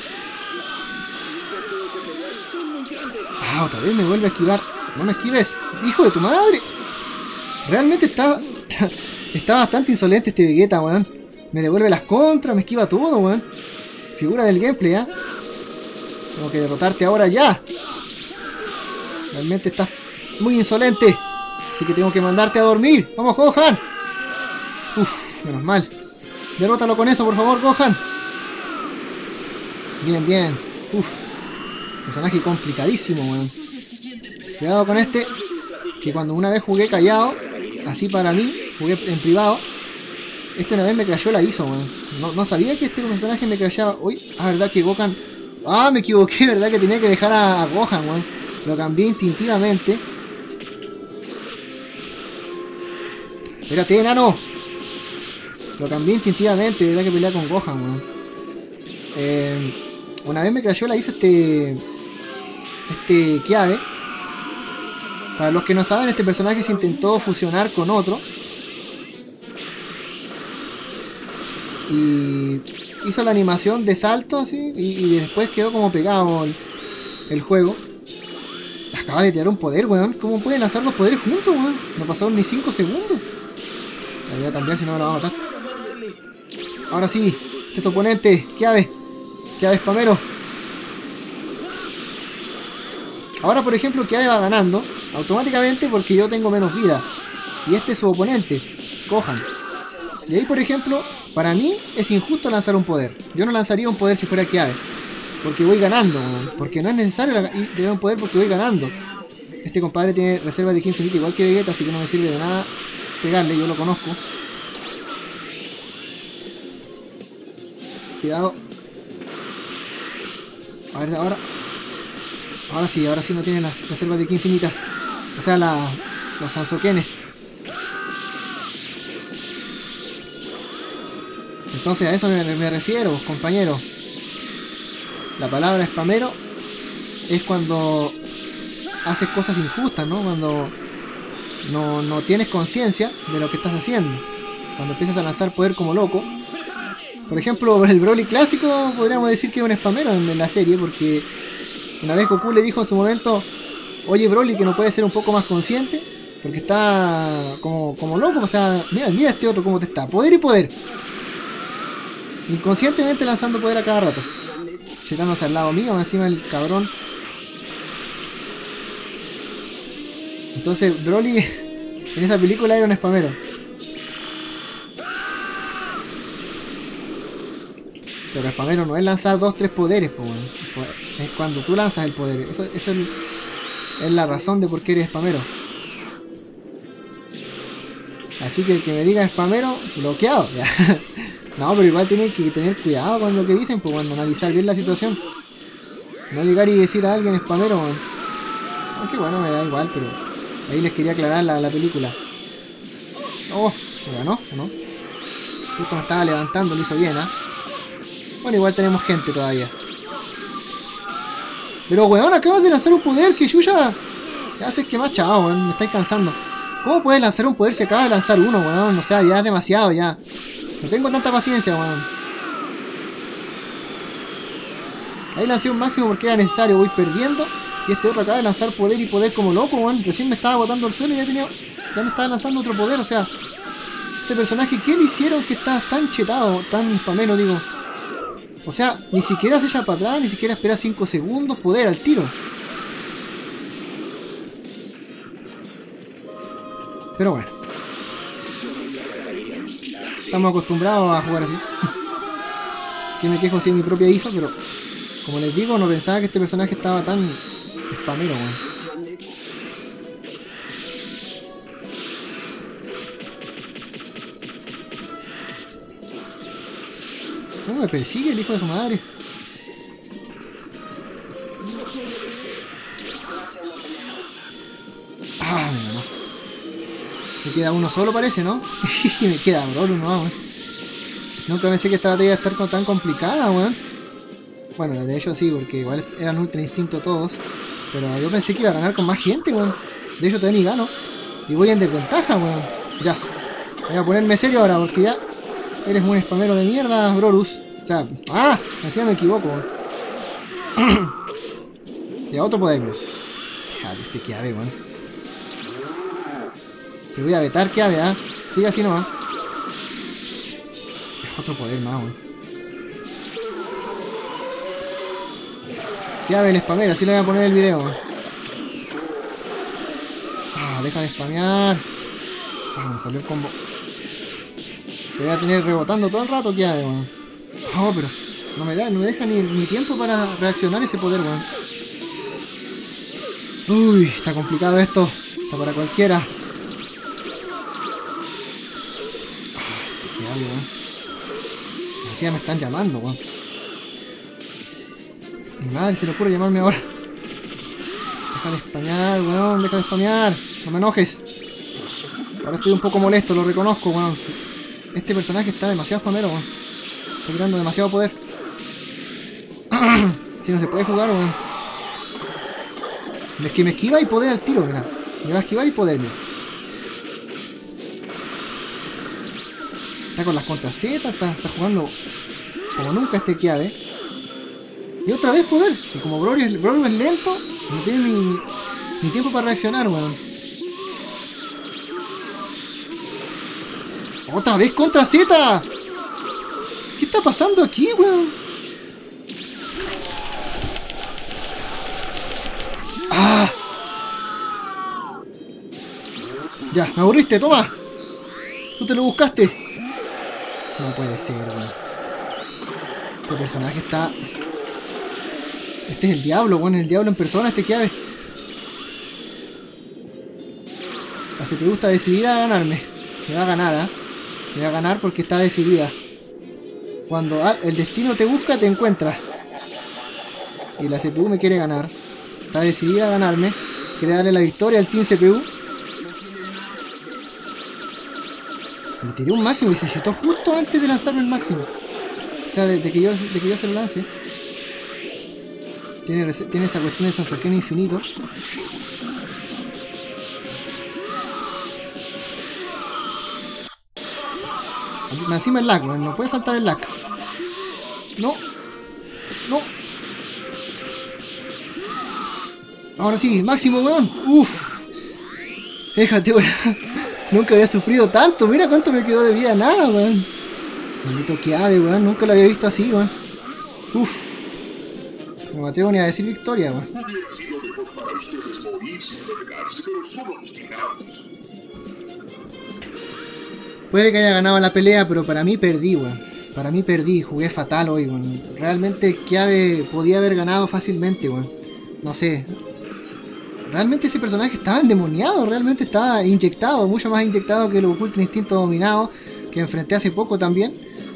Ah, otra vez me vuelve a esquivar. No me esquives, hijo de tu madre. Realmente está, está, está bastante insolente este Vegeta, weón. Me devuelve las contras, me esquiva todo, weón. Figura del gameplay, ¿eh? Tengo que derrotarte ahora ya. Realmente estás muy insolente. Así que tengo que mandarte a dormir. Vamos, Gohan. Uf, menos mal. Derrótalo con eso, por favor, Gohan. Bien, bien. Uf. Personaje complicadísimo, weón. Cuidado con este. Que cuando una vez jugué callado, así para mí, jugué en privado. Este una vez me crashó la I S O, weón. No, no sabía que este personaje me crashaba. Uy, ah, verdad que Gohan. Ah, me equivoqué, verdad que tenía que dejar a, a Gohan, weón. Lo cambié instintivamente. Espérate, enano. Lo cambié instintivamente, verdad que pelea con Gohan, weón. Eh, una vez me crashó la I S O este. Este Kiawe. Para los que no saben, este personaje se intentó fusionar con otro. Y hizo la animación de salto así. Y, y después quedó como pegado el, el juego. Acaba de tirar un poder, weón. ¿Cómo pueden lanzar los poderes juntos, weón? No pasaron ni cinco segundos. La voy a cambiar si no me la va a matar. Ahora sí, este es tu oponente. Kiawe. Kiawe spamero. Ahora, por ejemplo, Kiawe va ganando automáticamente porque yo tengo menos vida. Y este es su oponente, Gohan. Y ahí, por ejemplo, para mí es injusto lanzar un poder. Yo no lanzaría un poder si fuera Kiawe. Porque voy ganando, man. Porque no es necesario tener un poder porque voy ganando. Este compadre tiene reserva de ki infinita igual que Vegeta, así que no me sirve de nada pegarle, yo lo conozco. Cuidado. A ver, ahora. Ahora sí, ahora sí no tiene las reservas de ki infinitas. O sea, la, los Sansokenes. Entonces a eso me, me refiero, compañero. La palabra spamero es cuando haces cosas injustas, ¿no? Cuando no, no tienes conciencia de lo que estás haciendo. Cuando empiezas a lanzar poder como loco. Por ejemplo, el Broly clásico podríamos decir que es un spamero en, en la serie, porque una vez Goku le dijo en su momento: oye Broly, que no puede ser un poco más consciente, porque está como, como loco. O sea, mira, mira este otro cómo te está. Poder y poder. Inconscientemente lanzando poder a cada rato. Llegándose al lado mío, encima el cabrón. Entonces Broly en esa película era un spamero. Pero spamero no es lanzar dos, tres poderes, pues, weón. Es cuando tú lanzas el poder. Eso, eso es, es la razón de por qué eres spamero. Así que el que me diga spamero, bloqueado. Ya. No, pero igual tienen que tener cuidado con lo que dicen, pues cuando analizar bien la situación. No llegar y decir a alguien spamero, weón. Aunque bueno, me da igual, pero ahí les quería aclarar la, la película. Oh, ¿me ganó o no? Justo me estaba levantando, lo hizo bien, ¿ah? ¿eh? Bueno, igual tenemos gente todavía. Pero weón, acabas de lanzar un poder, que chucha. ¿Qué haces? Que más chao, weón, me estáis cansando. ¿Cómo puedes lanzar un poder si acabas de lanzar uno, weón? O sea, ya es demasiado, ya. No tengo tanta paciencia, weón. Ahí lancé un máximo porque era necesario, voy perdiendo. Y este otro acaba de lanzar poder y poder como loco, weón. Recién me estaba botando al suelo y ya tenía. Ya me estaba lanzando otro poder, o sea. Este personaje, ¿qué le hicieron que está tan chetado, tan spamero, digo? O sea, ni siquiera se echa para atrás, ni siquiera espera cinco segundos, poder al tiro. Pero bueno. Estamos acostumbrados a jugar así. Que me quejo si es mi propia I S O, pero como les digo, no pensaba que este personaje estaba tan spamero, weón. ¿Cómo me persigue el hijo de su madre? Ah, me ganó. Me queda uno solo, parece, ¿no? Me queda bro, uno, weón. Nunca pensé que esta batalla iba a estar tan complicada, weón. Bueno, de hecho sí, porque igual eran ultra instinto todos. Pero yo pensé que iba a ganar con más gente, weón. De hecho todavía ni gano. Y voy en desventaja, weón. Ya. Voy a ponerme serio ahora, porque ya eres un spamero de mierda, Brorus. O sea, ¡ah! Así me equivoco, weón. Ya, otro poder, weón. Ya, este que ave, weón. Te voy a vetar, que ave, ¿ah? ¿eh? Sigue así nomás. Otro poder más, weón. Que ave el spamero, así le voy a poner el video, weón. Ah, deja de spamear. Ah, me salió el combo. Te voy a tener rebotando todo el rato, que ave, weón. Oh, pero no me da, no me deja ni, ni tiempo para reaccionar ese poder, weón. Uy, está complicado esto. Está para cualquiera. Ah, qué algo, weón. Así ya me están llamando, weón. Mi madre se le ocurre llamarme ahora. Deja de spamear, weón, deja de spamear. No me enojes. Ahora estoy un poco molesto, lo reconozco, weón. Este personaje está demasiado spamero, weón. Está tirando demasiado poder. Si no se puede jugar, weón. Es que me esquiva y poder al tiro, mira. Me va a esquivar y poder, mira. Está con las contra Z, está, está jugando como nunca este Kiabe. Y otra vez poder. Y como Broly es, Broly es lento, no tiene ni, ni tiempo para reaccionar, weón. ¡Otra vez contra Z! ¿Qué está pasando aquí, weón? ¡Ah! Ya, me aburriste, toma. Tú te lo buscaste. No puede ser, weón. Este personaje está... Este es el diablo, weón, el diablo en persona, este que ave. La C P U está decidida a ganarme. Me va a ganar, ¿ah? ¿eh? Me va a ganar porque está decidida. Cuando el destino te busca, te encuentra. Y la C P U me quiere ganar. Está decidida a ganarme. Quiere darle la victoria al Team C P U. Le tiré un máximo y se chetó justo antes de lanzarme el máximo. O sea, de, de, que, yo, de que yo se lo lance. Tiene, tiene esa cuestión de Sansaken infinito. Encima el lag, no puede faltar el lag. No. No. Ahora sí, máximo, weón. Uff. Déjate, weón. Nunca había sufrido tanto. Mira cuánto me quedó de vida. Nada, weón. Maldito que ave, weón. Nunca lo había visto así, weón. Uff. No me atrevo ni a decir victoria, weón. Puede que haya ganado la pelea, pero para mí perdí, weón. Para mí perdí, jugué fatal hoy, weón. Realmente Kiawe podía haber ganado fácilmente, weón. No sé. Realmente ese personaje estaba endemoniado, realmente estaba inyectado, mucho más inyectado que el Ultra Instinto Dominado que enfrenté hace poco también.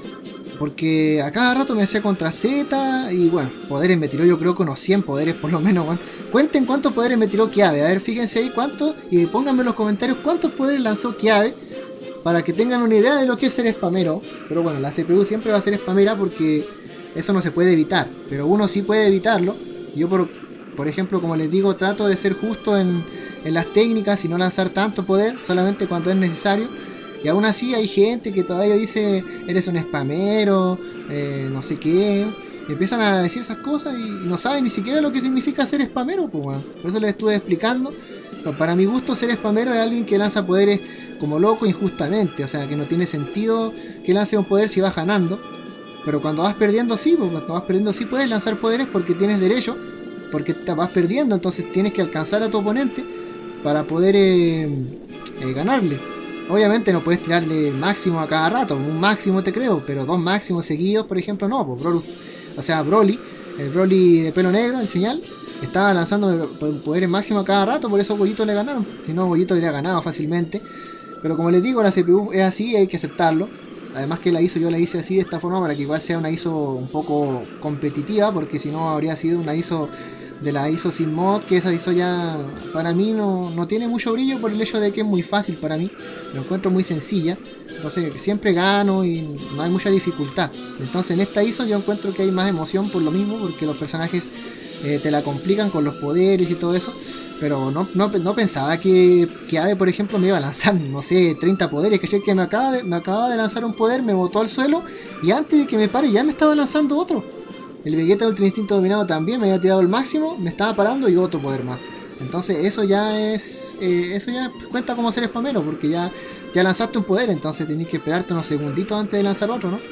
Porque a cada rato me hacía contra Z y bueno, poderes me tiró yo creo que unos cien poderes por lo menos, weón. Cuenten cuántos poderes me tiró Kiawe, a ver, fíjense ahí cuántos y pónganme en los comentarios cuántos poderes lanzó Kiawe para que tengan una idea de lo que es ser spamero. Pero bueno, la C P U siempre va a ser spamera porque eso no se puede evitar, pero uno sí puede evitarlo. Yo por, por ejemplo, como les digo, trato de ser justo en, en las técnicas y no lanzar tanto poder, solamente cuando es necesario. Y aún así hay gente que todavía dice, eres un spamero, eh, no sé qué. Y empiezan a decir esas cosas y no saben ni siquiera lo que significa ser spamero, pues, bueno. Por eso les estuve explicando. Pero para mi gusto, ser spamero es alguien que lanza poderes como loco injustamente. O sea, que no tiene sentido que lance un poder si vas ganando. Pero cuando vas perdiendo, sí, pues, cuando vas perdiendo, sí puedes lanzar poderes porque tienes derecho. Porque te vas perdiendo, entonces tienes que alcanzar a tu oponente para poder eh, eh, ganarle. Obviamente no puedes tirarle máximo a cada rato, un máximo te creo, pero dos máximos seguidos, por ejemplo, no. Pues Broly, o sea, Broly, el Broly de pelo negro, el señal, estaba lanzando poderes máximos a cada rato, por eso Gollito le ganaron. Si no, Gollito habría ganado fácilmente. Pero como les digo, la C P U es así, hay que aceptarlo. Además que la I S O yo la hice así de esta forma para que igual sea una I S O un poco competitiva, porque si no habría sido una I S O de la I S O sin mod, que esa I S O ya para mí no, no tiene mucho brillo por el hecho de que es muy fácil para mí, lo encuentro muy sencilla, entonces siempre gano y no hay mucha dificultad. Entonces en esta I S O yo encuentro que hay más emoción por lo mismo, porque los personajes eh, te la complican con los poderes y todo eso, pero no, no, no pensaba que, que Ave, por ejemplo, me iba a lanzar, no sé, treinta poderes, que yo que me acaba, de, me acababa de lanzar un poder, me botó al suelo y antes de que me pare ya me estaba lanzando otro. El Vegeta Ultra Instinto Dominado también me había tirado el máximo, me estaba parando y otro poder más. Entonces eso ya es, eh, eso ya cuenta como ser spamero, porque ya, ya lanzaste un poder, entonces tenés que esperarte unos segunditos antes de lanzar otro, ¿no?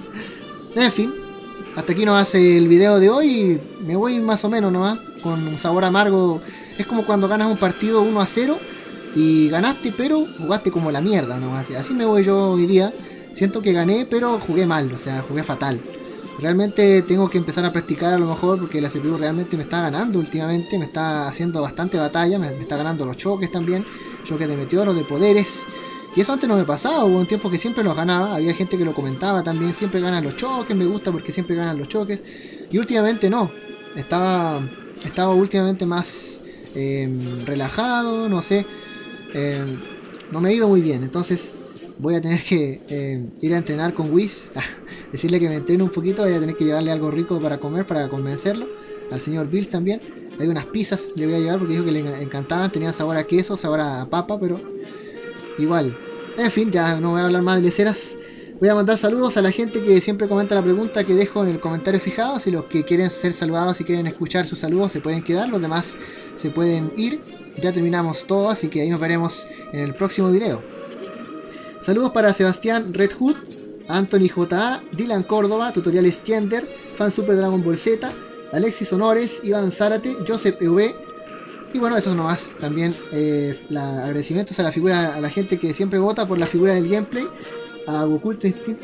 En fin, hasta aquí nos hace el video de hoy y me voy más o menos nomás, con un sabor amargo. Es como cuando ganas un partido uno a cero y ganaste pero jugaste como la mierda, ¿no? Así, así me voy yo hoy día, siento que gané pero jugué mal, o sea, jugué fatal. Realmente tengo que empezar a practicar a lo mejor porque la C P U realmente me está ganando últimamente, me está haciendo bastante batalla, me, me está ganando los choques también, choques de meteoros, de poderes. Y eso antes no me pasaba, hubo un tiempo que siempre los ganaba, había gente que lo comentaba también, siempre ganan los choques, me gusta porque siempre ganan los choques. Y últimamente no, estaba, estaba últimamente más eh, relajado, no sé, eh, no me ha ido muy bien, entonces voy a tener que eh, ir a entrenar con Whis, decirle que me entrene un poquito, voy a tener que llevarle algo rico para comer, para convencerlo. Al señor Bills también, hay unas pizzas le voy a llevar porque dijo que le encantaban, tenían sabor a queso, sabor a papa, pero igual. En fin, ya no voy a hablar más de leceras. Voy a mandar saludos a la gente que siempre comenta la pregunta que dejo en el comentario fijado. Si los que quieren ser saludados y quieren escuchar sus saludos se pueden quedar, los demás se pueden ir. Ya terminamos todo, así que ahí nos veremos en el próximo video. Saludos para Sebastián Red Hood, Anthony J A, Dylan Córdoba, Tutoriales Gender, Fan Super Dragon Ball Z, Alexis Honores, Iván Zárate, Joseph E V. Y bueno, eso nomás. También eh, la, agradecimientos a la figura, a la gente que siempre vota por la figura del gameplay. A Goku Ultra Instinto.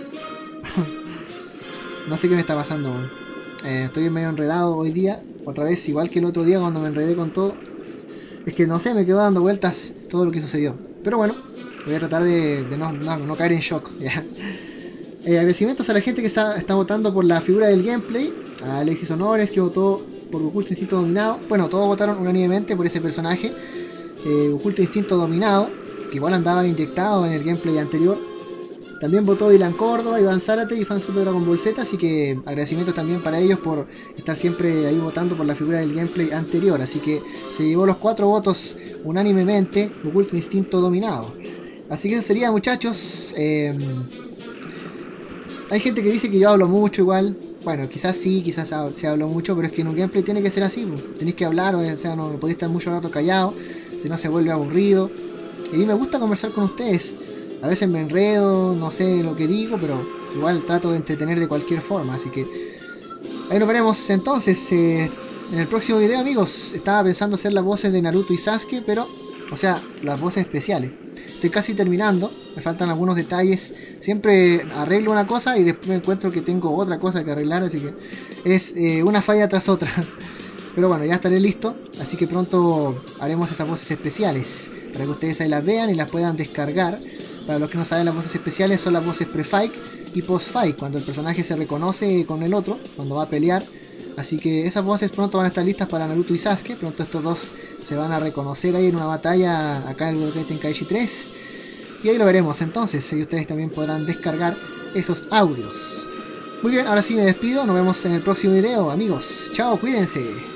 No sé qué me está pasando. Eh, estoy medio enredado hoy día. Otra vez, igual que el otro día cuando me enredé con todo. Es que no sé, me quedó dando vueltas todo lo que sucedió. Pero bueno, voy a tratar de, de no, no, no caer en shock. ¿Ya? Eh, agradecimientos a la gente que está, está votando por la figura del gameplay. A Alexis Honores que votó por Goku Ultra Instinto Dominado. Bueno, todos votaron unánimemente por ese personaje. Eh, Goku Ultra Instinto Dominado, que igual andaba inyectado en el gameplay anterior. También votó Dylan Córdoba, Iván Zárate y Fan Super Dragon Ball Z, así que agradecimientos también para ellos por estar siempre ahí votando por la figura del gameplay anterior. Así que se llevó los cuatro votos unánimemente Goku Ultra Instinto Dominado. Así que eso sería, muchachos. Eh, hay gente que dice que yo hablo mucho igual. Bueno, quizás sí, quizás se hablo mucho, pero es que en un gameplay tiene que ser así. Tenéis que hablar, o sea, no podéis estar mucho rato callado, si no se vuelve aburrido. Y a mí me gusta conversar con ustedes. A veces me enredo, no sé lo que digo, pero igual trato de entretener de cualquier forma. Así que ahí nos veremos entonces eh, en el próximo video, amigos. Estaba pensando hacer las voces de Naruto y Sasuke, pero, o sea, las voces especiales. estoy casi terminando, me faltan algunos detalles. Siempre arreglo una cosa y después me encuentro que tengo otra cosa que arreglar, así que es eh, una falla tras otra. Pero bueno, ya estaré listo, así que pronto haremos esas voces especiales para que ustedes ahí las vean y las puedan descargar. Para los que no saben, las voces especiales son las voces pre-fight y post-fight, cuando el personaje se reconoce con el otro, cuando va a pelear. Así que esas voces pronto van a estar listas para Naruto y Sasuke. Pronto estos dos se van a reconocer ahí en una batalla acá en el Budokai Tenkaichi tres. Y ahí lo veremos entonces, y ustedes también podrán descargar esos audios. Muy bien, ahora sí me despido, nos vemos en el próximo video, amigos. Chao, cuídense.